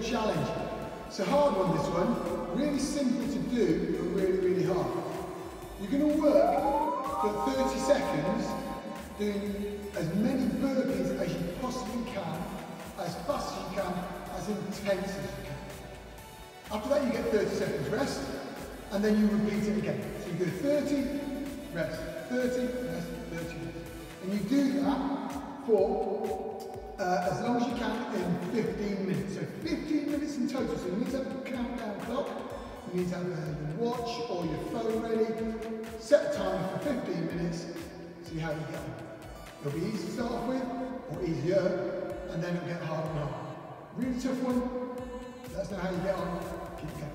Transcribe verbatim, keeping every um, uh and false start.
challenge. It's a hard one, this one. Really simple to do, but really, really hard. You're going to work for thirty seconds doing as many burpees as you possibly can, as fast as you can, as intense as you can. After that, you get thirty seconds rest, and then you repeat it again. So you go thirty, rest, thirty, rest, thirty, rest. And you do that for uh, as long as you can in fifteen minutes. So fifteen minutes in total. So you need to have a countdown clock, you need to have your watch or your phone ready, set a timer for fifteen minutes, see how you get on. It'll be easy to start off with, or easier, and then it'll get harder and harder. Really tough one. Let us know how you get on. Keep going.